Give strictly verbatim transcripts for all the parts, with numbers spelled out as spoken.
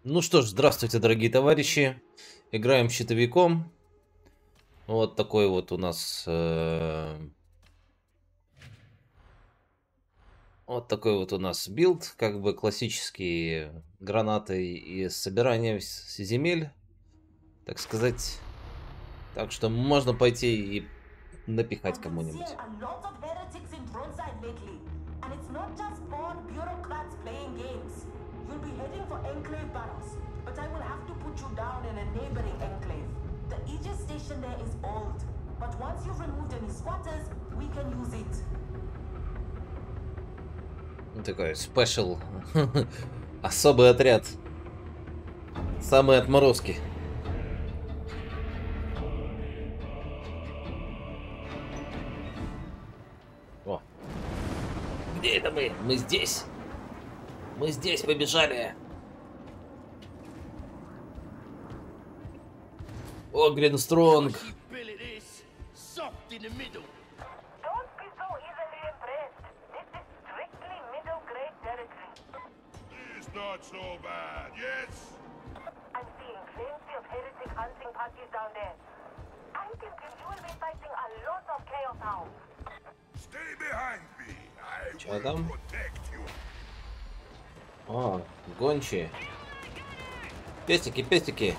Ну что ж, здравствуйте, дорогие товарищи. Играем щитовиком. Вот такой вот у нас... э, Вот такой вот у нас билд. Как бы классические гранаты и собирание с- земель, так сказать. Так что можно пойти и напихать I've been seeing кому-нибудь. a lot of heretics in Droneside lately. And it's not just born bureaucrats playing games. You'll be heading for Enclave Barrows, but I will have to put you down in a neighboring enclave. The Aegis station there is old, but once you've removed any squatters, we can use it. Ну, такой спешл. Особый отряд. Самые отморозки. О. Где это мы? Мы здесь. Мы здесь побежали. О, Гринстронг. Soft in the middle. Don't be so easily impressed. This is strictly middle-grade territory. It's not so bad, yes? I'm seeing plenty of heretic hunting parties down there. I think you will be fighting a lot of chaos hounds. Stay behind me. I Чё will там? protect you. О, гончие. Пестики, пестики.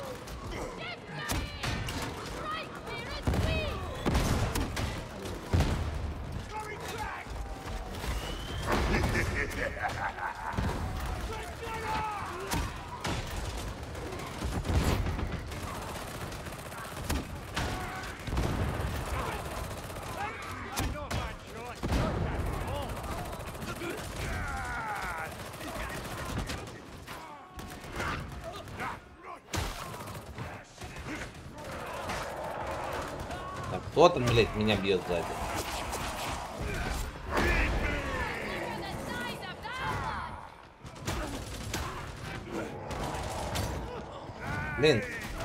Так, кто там, блядь, меня бьет сзади? Блин.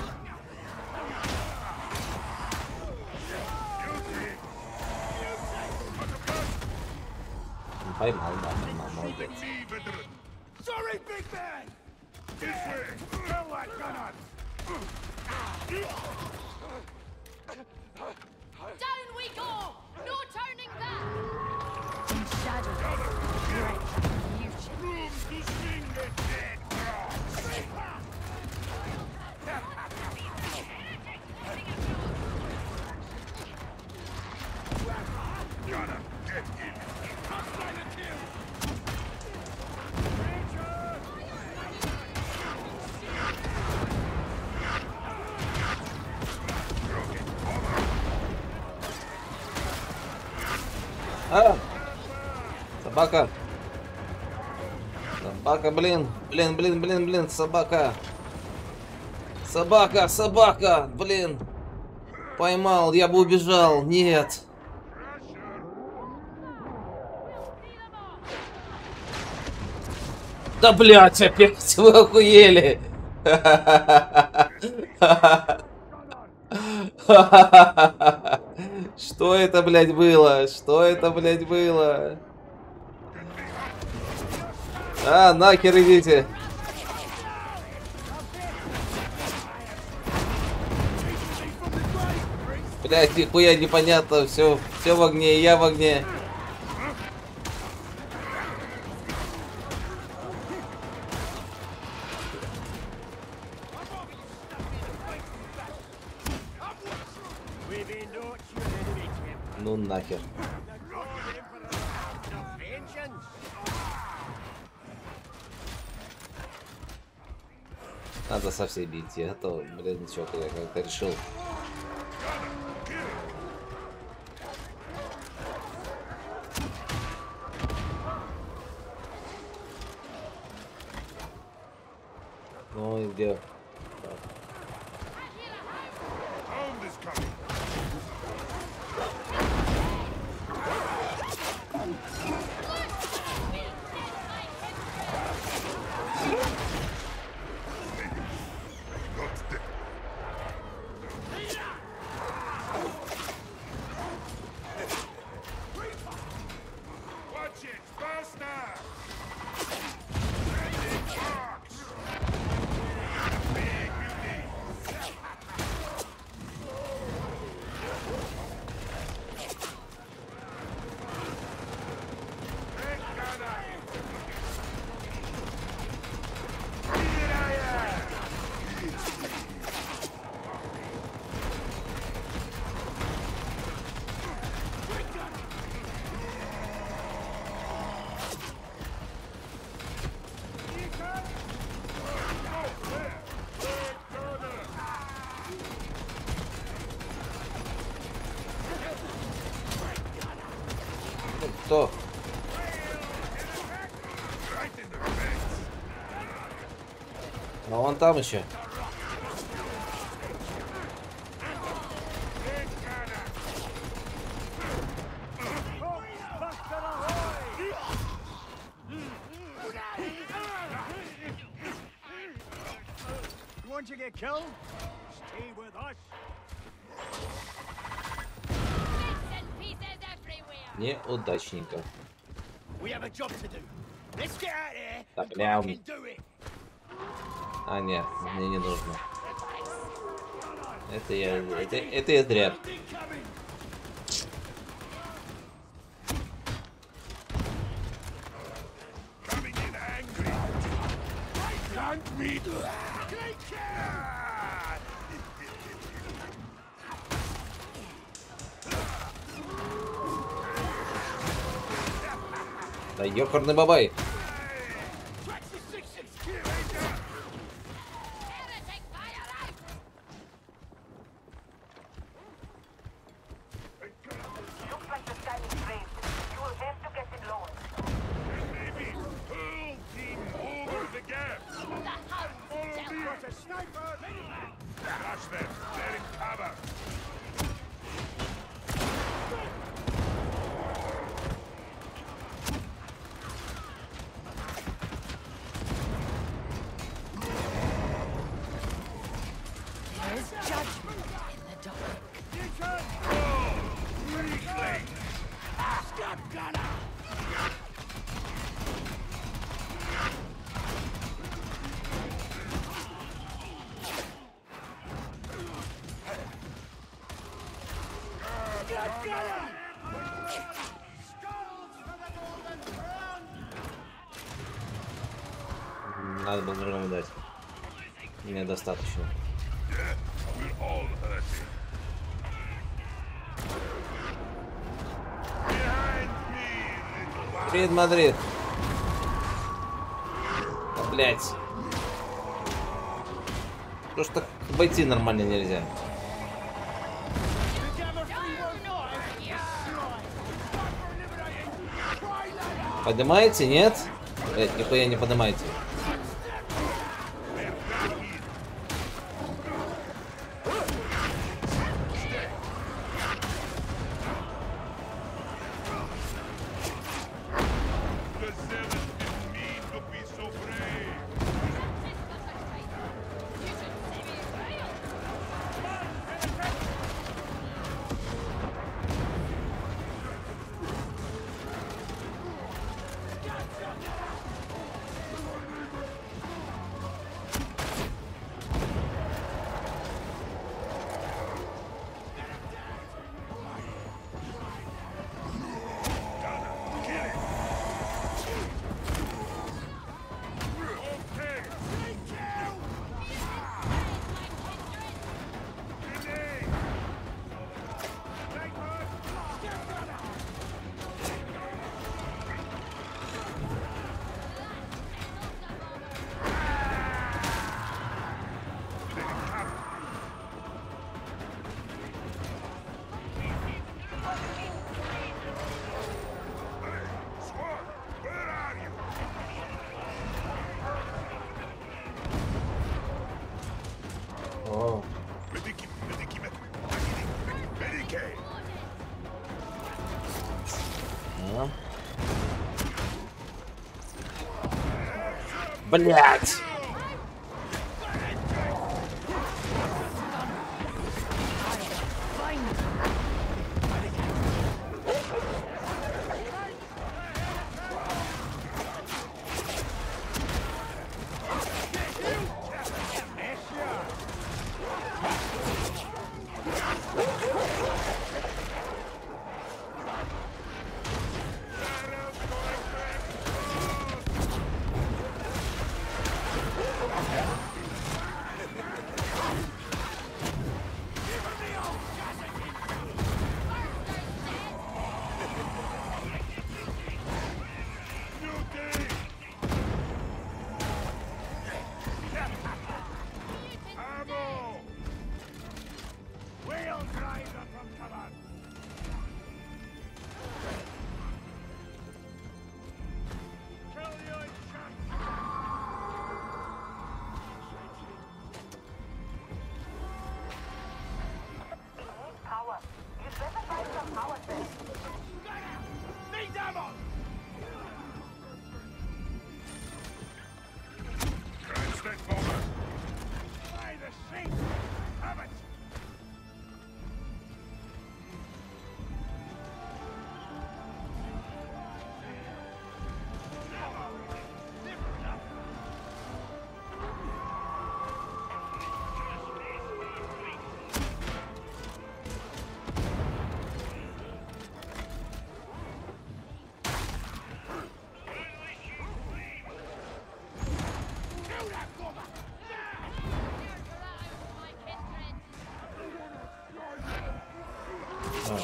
Поймал, да, поймал, молодец. Sorry, big man! This way! Kill that gunner! Down we go! No turning back! In shadow, great future. Room to sing the dead cross! Gunner, get in! А! Собака! Собака, блин! Блин, блин, блин, блин, собака! Собака, собака! Блин! Поймал, я бы убежал! Нет! Да, блядь, опять вы охуели! Что это, блядь, было? Что это, блядь, было? А, нахер идите! Блядь, нихуя непонятно, все, все в огне, я в огне. Ну нахер. Надо со всей бить, а то, блин, что-то я как-то решил. Ну и где? Hound is coming! Not dead. Watch it! Faster! Fox! Но вон там еще. Want to get killed? Stay with us. Bits and pieces everywhere. Неудачненько. We have a job to do. Let's get out of here. Да, and бля, fucking do it. А, нет, мне не нужно. Это я... Это, это я зря. Coming in angry. Can't me. Take care. Да ёкарный бабай. Heretic fire out! Looks like the sky is raised. You will have to get it lowered. Maybe whole team over the gap. The hounds tell Got a sniper. Crush them. They're in cover. there is judgment in the dark. Weakling. Stop gunner. Надо было другому дать. Мне достаточно. We're all hurting. Behind me, little one. Привет, Мадрид. Да, блять. Что ж так обойти нормально нельзя? Поднимаете? Нет? Блять, нихуя не поднимаете. The zealous didn't mean to be so brave. You should see me rail. Squad, where are you? О, Mediki, mediki, mediki. а. Блять!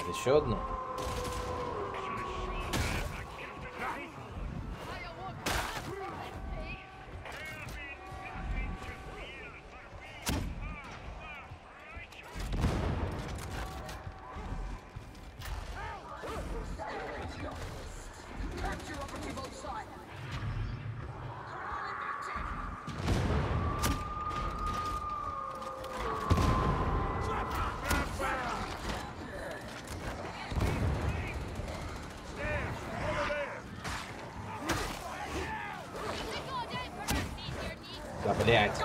Еще одну. Да, блядь.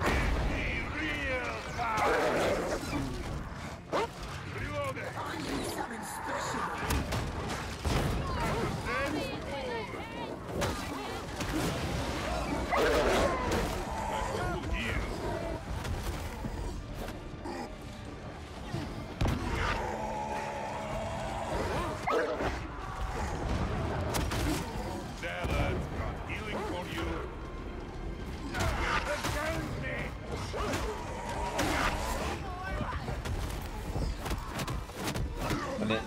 Блин.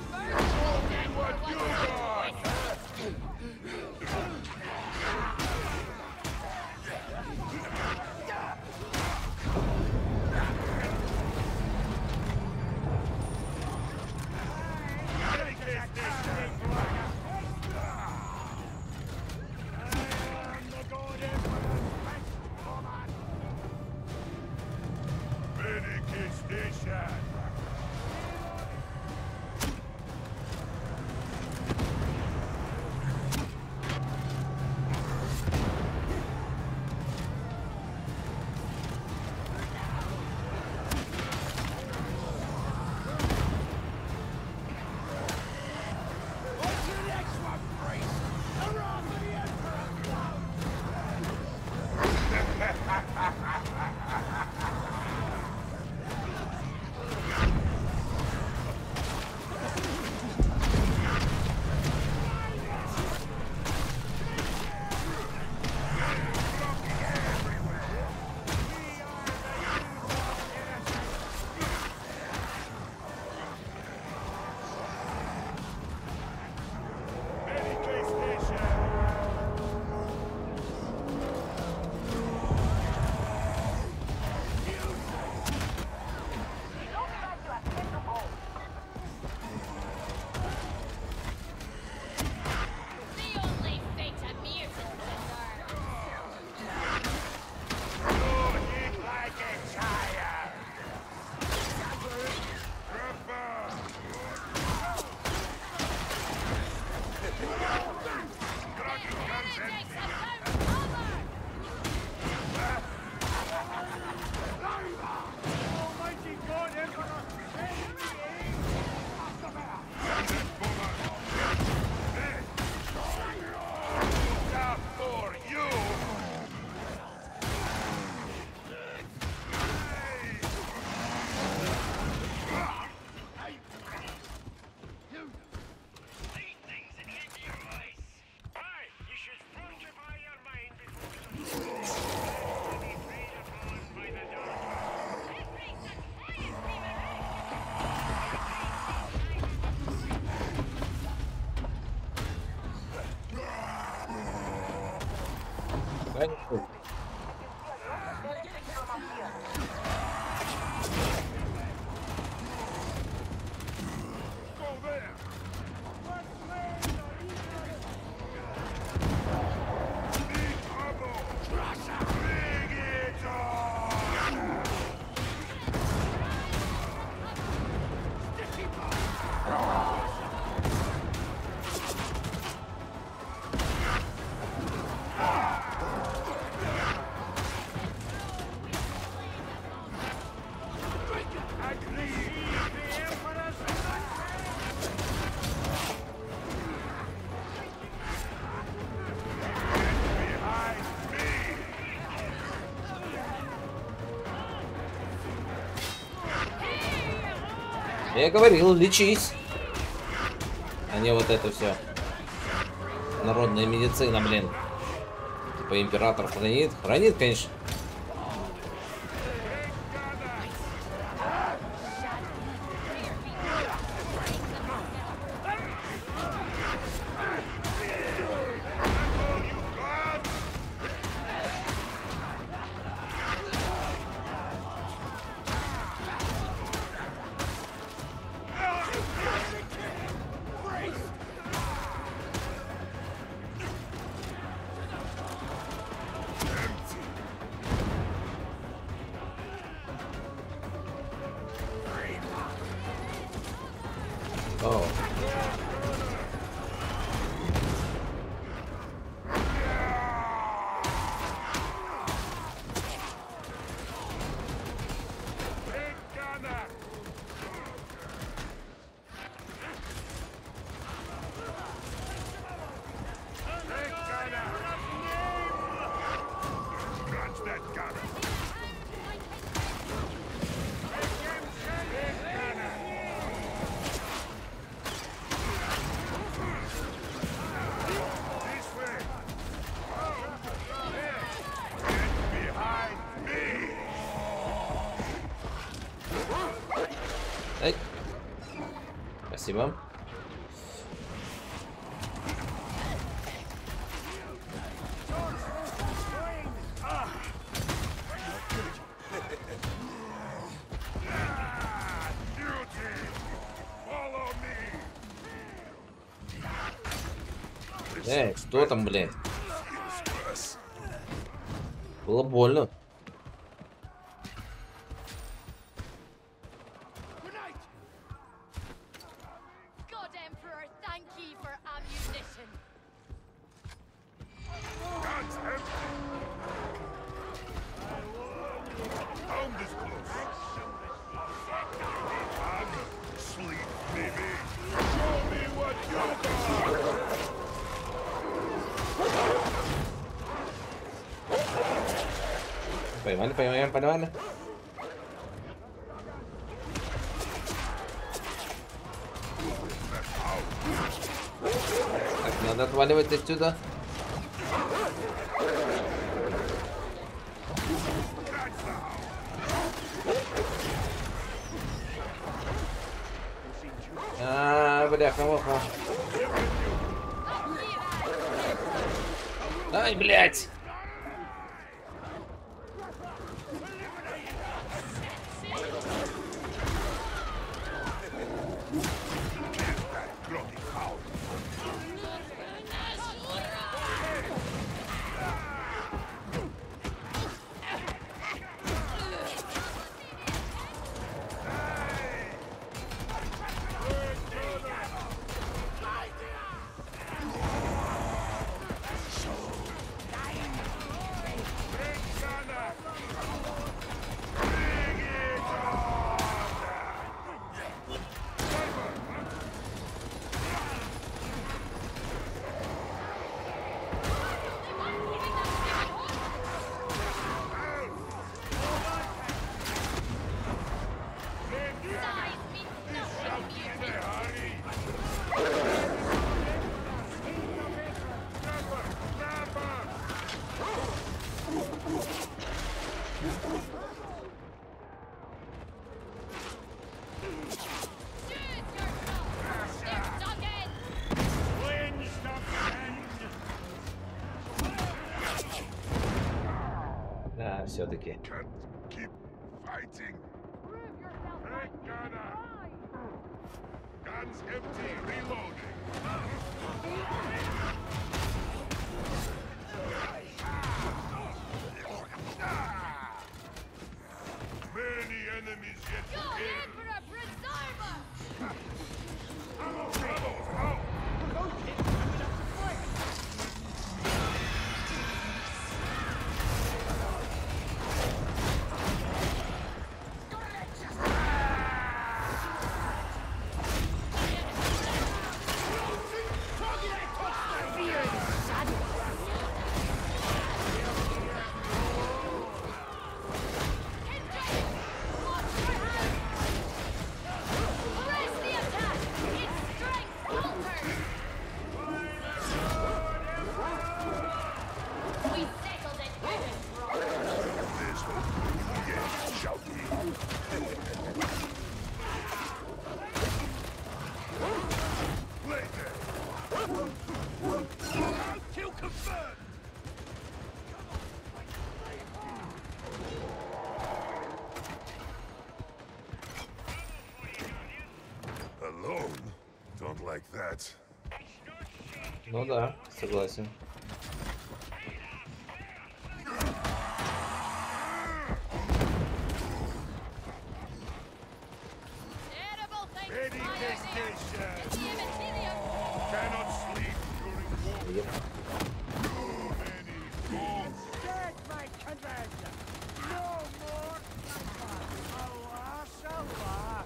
The only fate a mutant Я говорил, лечись. А не вот это все. Народная медицина, блин. Типа император хранит. Хранит, конечно. Спасибо. Эй, что там, блядь? Было больно. God Emperor, thank ye for ammunition. Guns empty. Home is close. And sleep, baby. Show me what you got. Поймали, поймали, поймали. Так, надо отваливать отсюда. А, бляха-муха. Ай, блядь. Да, все-таки. Keep fighting. Break gunner. Guns empty, reloading. Many enemies yet to God kill. Emperor, preserve us! Kill confirmed. Alone? Don't like that. Ну да, согласен. Terrible things Ready fly out there. destination. It's the Immaterium. Cannot sleep during war. Yep. Too many goals. Dead, my conversion! No more sniper! Alas, alas!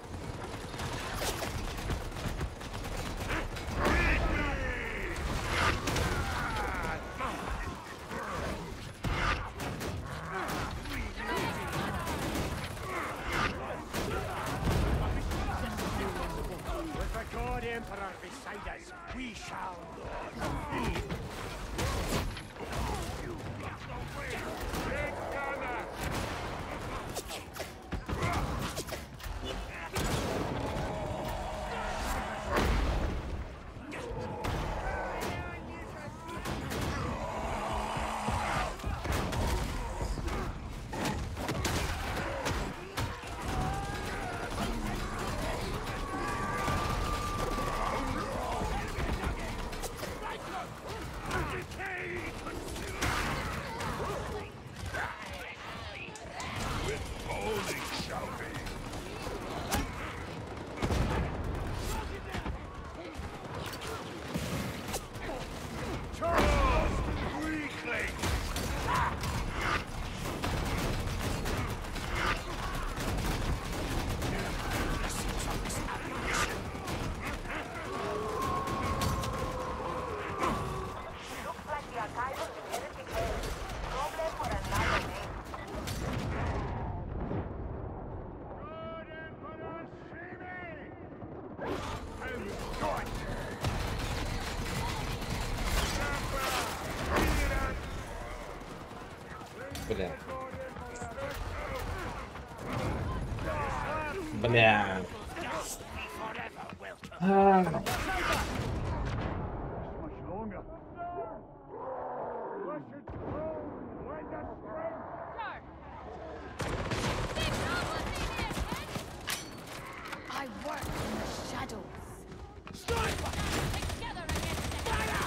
With the God Emperor beside us, we shall not. Break gunner. Бля. Бля. А. Much longer. Russian throne, when the strength. I work in the shadows. Sniper! Together against the Fire!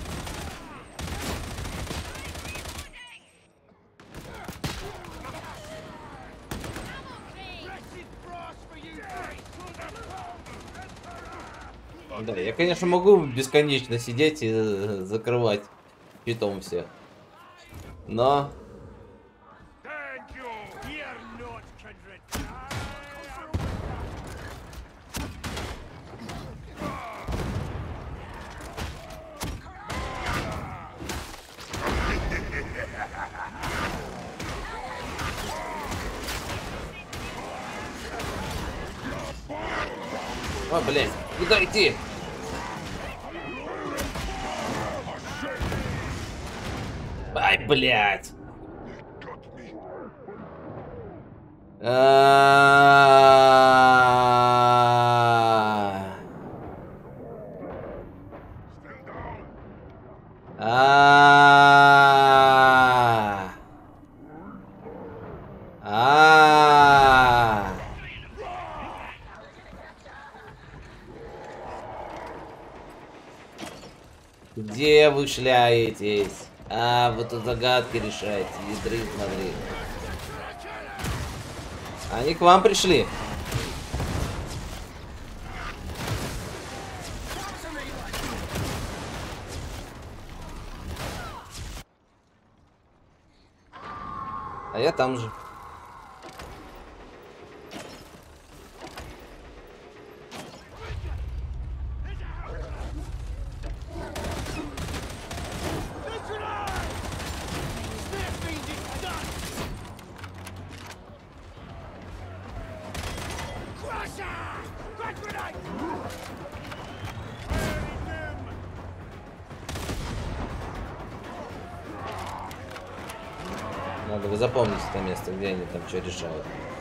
Wretched brass for you! Да, я, конечно, могу бесконечно сидеть и э, закрывать питом все. Но... Thank you. Fear not, kindred. А, блядь, куда идти? Ай, блядь. А-а-а. А-а-а. А-а-а. Где вы шляетесь? А, вы тут загадки решаете, ядры, смотри. Они к вам пришли. А я там же. Надо вы запомните это место, где они там что решают.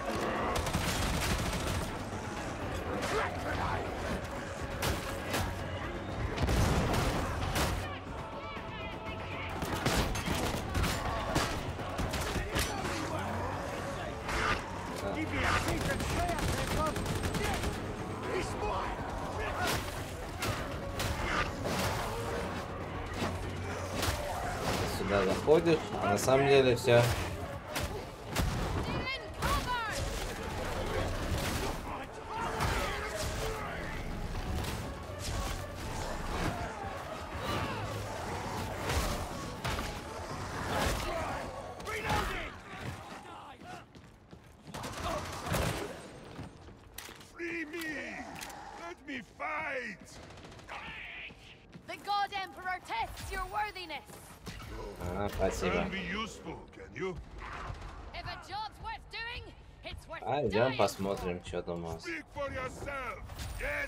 Сюда заходишь, а на самом деле все. Free me! Let me fight! The God Emperor tests your worthiness. А, спасибо. Can be useful, can you? If a job's worth doing, it's worth А, идем dying посмотрим, что там у нас. Speak for yourself! Yes?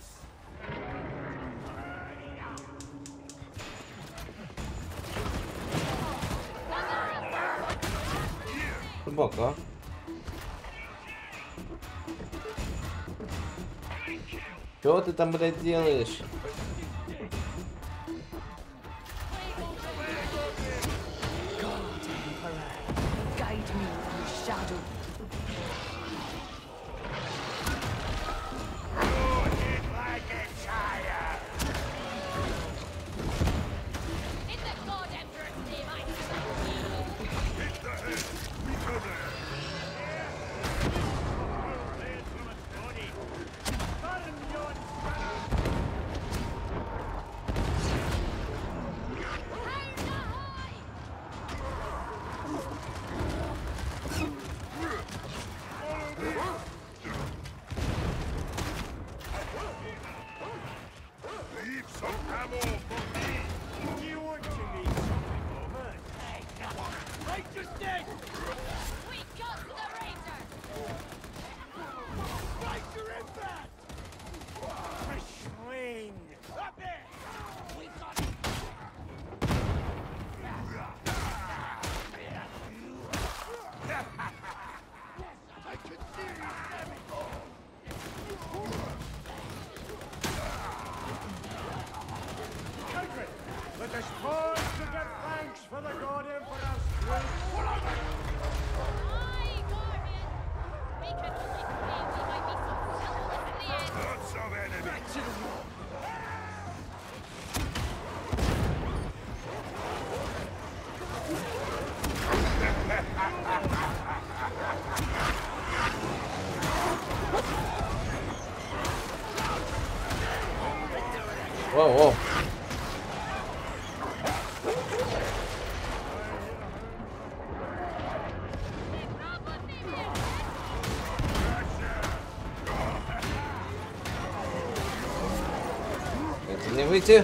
Глубоко. Что ты там, блядь, делаешь? Guide me from the shadow. In the God Emperor's name, I Hit the head! We go there! Burn yon sparrow! Воу-воу. Это не выйти.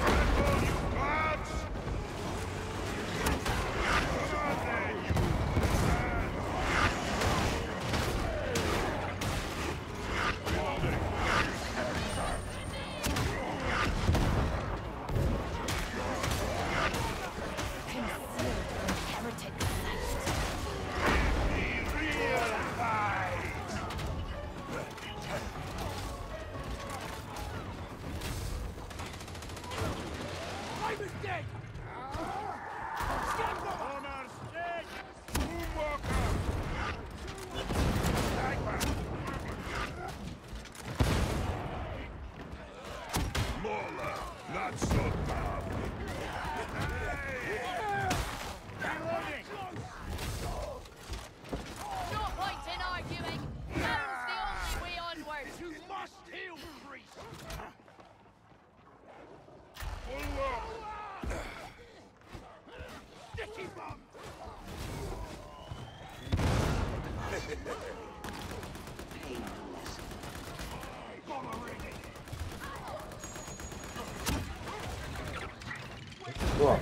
Что?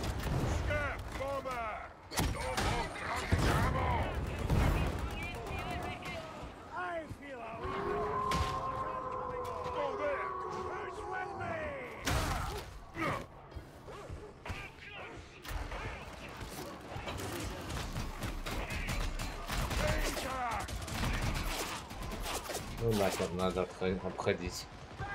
Ну нахер, надо обходить.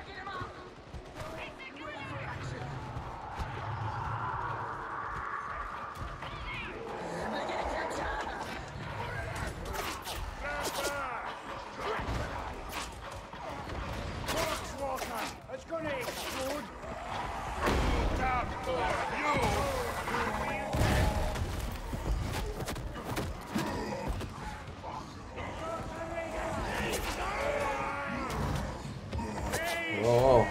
О-о-о.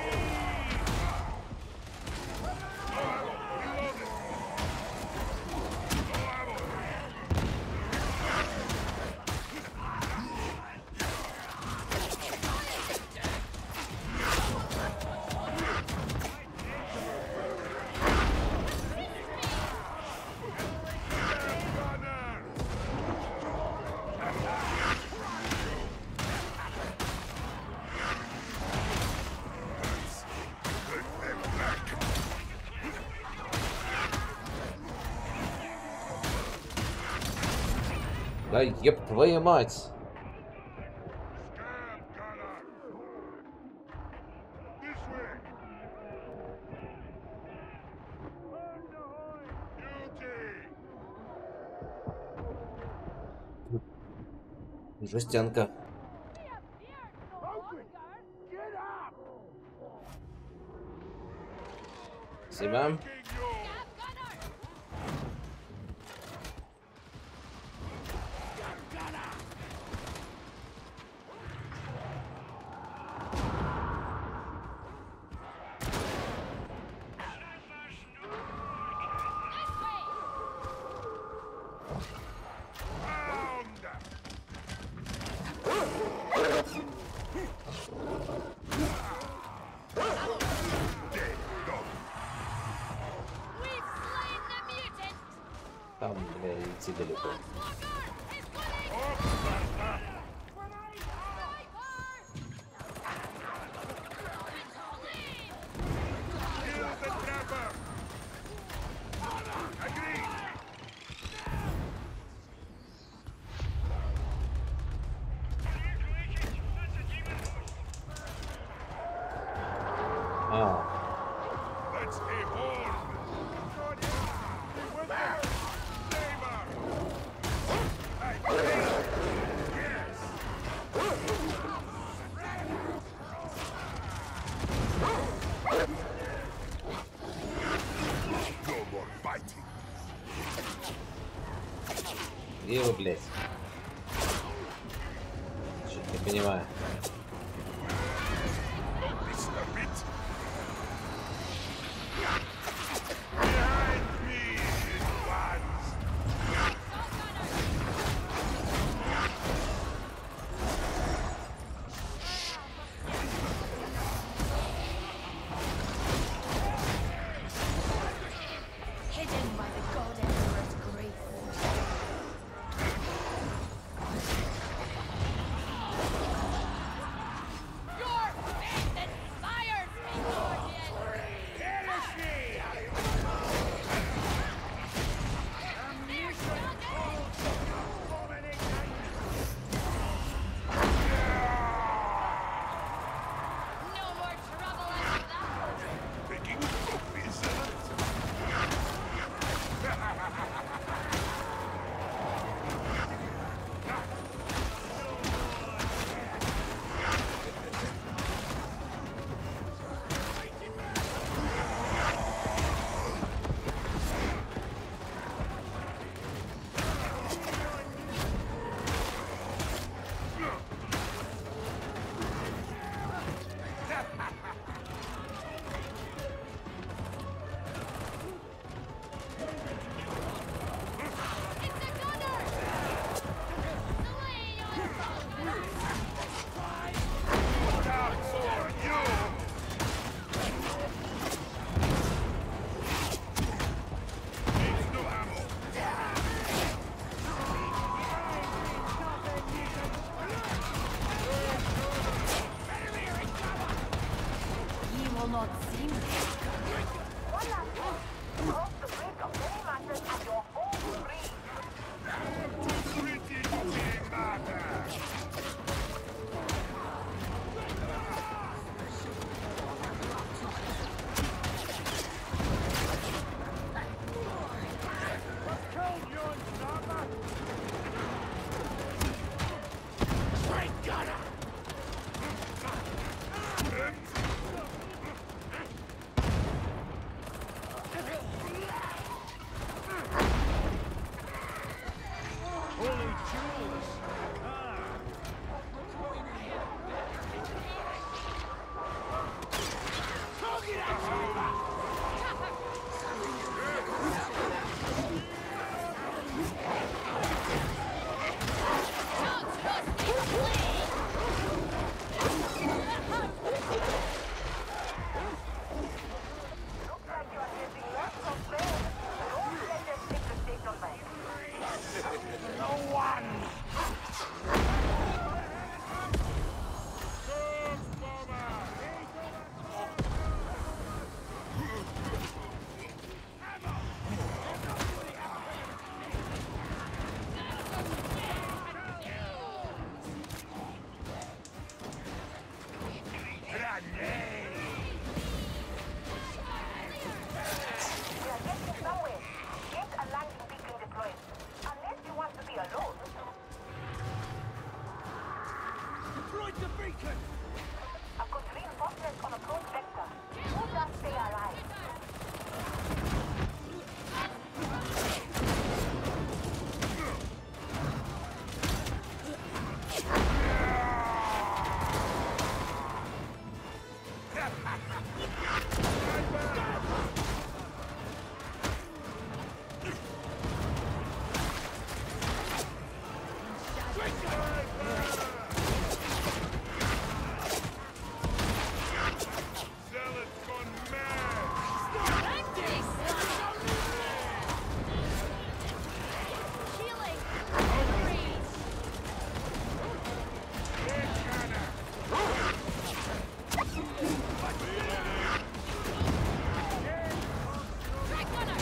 Да еб твою мать! Жестянка. Спасибо. Там, бля, идти далеко. А. Где вы, блядь? Что-то не понимаю. Destroyed the beacon! I've got reinforcements on approach vector. Hold that stay alive. Zealot's gone mad! Healing. Freeze. Track gunner.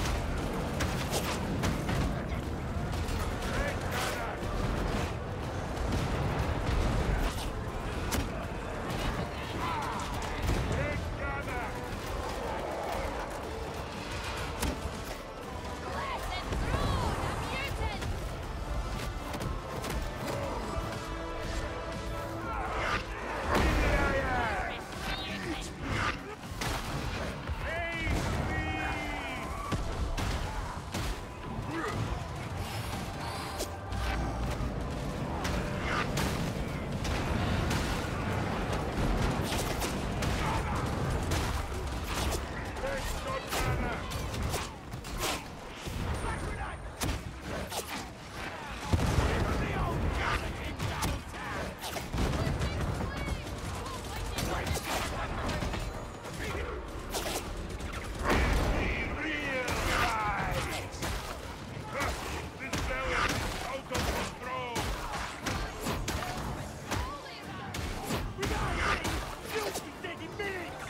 Blast and through the mutant. This zealot is out of control! We got it! Filthy dead minutes!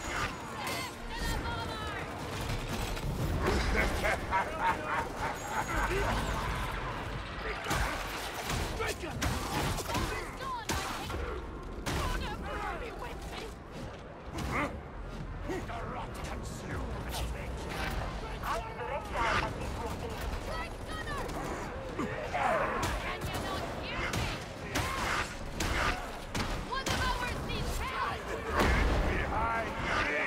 Behind me!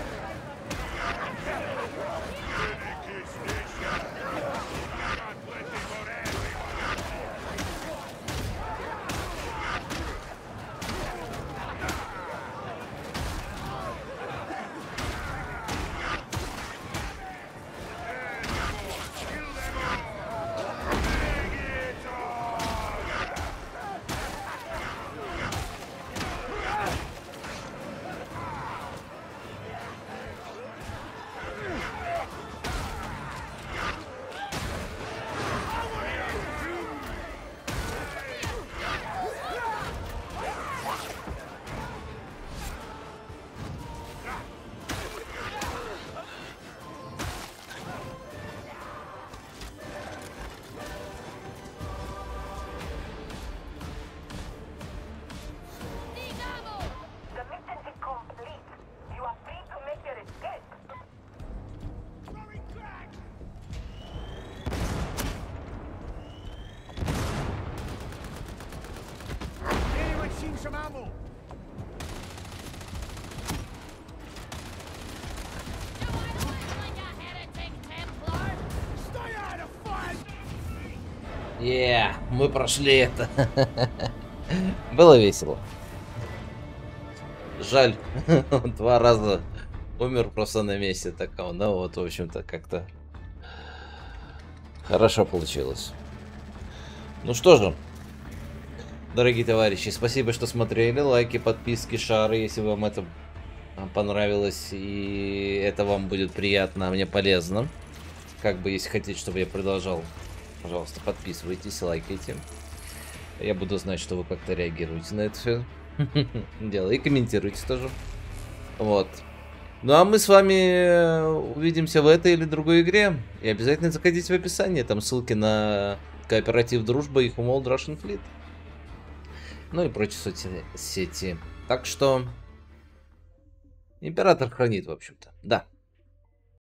Renegade station! I got plenty for everyone! Kill them all! Bring it on! The mission is complete. You are free to make your escape. Throwing crack! Anyone seen some ammo? Stay out of fight! Yeah, мы прошли это. Было весело. Жаль, два раза умер просто на месте. Так, ну вот, в общем-то, как-то хорошо получилось. Ну что же, дорогие товарищи, спасибо, что смотрели. Лайки, подписки, шары, если вам это понравилось и это вам будет приятно, а мне полезно. Как бы, если хотите, чтобы я продолжал, пожалуйста, подписывайтесь, лайкайте. Я буду знать, что вы как-то реагируете на это все дело. И комментируйте тоже. Вот. Ну а мы с вами увидимся в этой или другой игре. И обязательно заходите в описание. Там ссылки на кооператив Дружба и Humboldt Russian Fleet. Ну и прочие соцсети. Так что... Император хранит, в общем-то. Да.